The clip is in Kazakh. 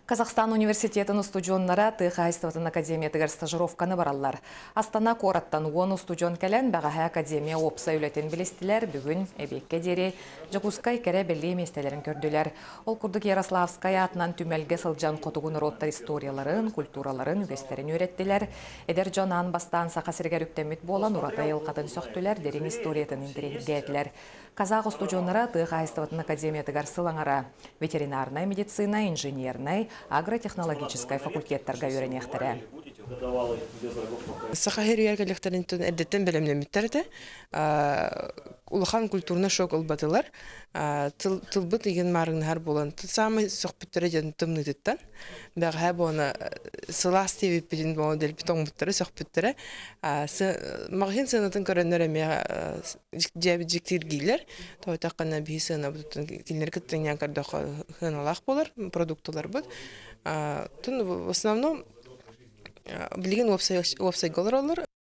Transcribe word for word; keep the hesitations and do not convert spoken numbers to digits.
Казахстан университетінің студионнара Тыхайстыватын академиятыгар стажировканы бараллар. Астана кораттан уону студион кәлән бағаһа академия опса үлетен білестілер, бүгін әбекке дере Жакускай кәрі білі местелерін көрділер. Ол күрдік Ярославская атынан түмәлге сылжан қотығын роттар историяларын, культураларын, үгестерін өреттілер. Эдер жонан бастан сақасыргер үктемет болан урата елқатын сөқтілер, дерін историятын интерегеділер. Казах студионнара Тыхайстыватын академиятыгар сылаңара ветеринарная медицина, инженерная, агротехнологическая факультеттарға үйренектері. Сахахир яргалықтарын әдеттен білімлеметтерді. Улахан культурна шок олбатылар. Тылбыт еген марыңнар болан. Самый соқпеттері жән тымнытыттан. Бәғі бұны сылас тевеппеден бұны дәлбетон бұттары соқпеттері. Мағын сынатын көрінер әме жәбі жектер гейлер. Тойтаққана бей сына бұттын келінер күттен яңқарды хыналақ болар, продуктылар бұд. В основном білген опсай голар олар.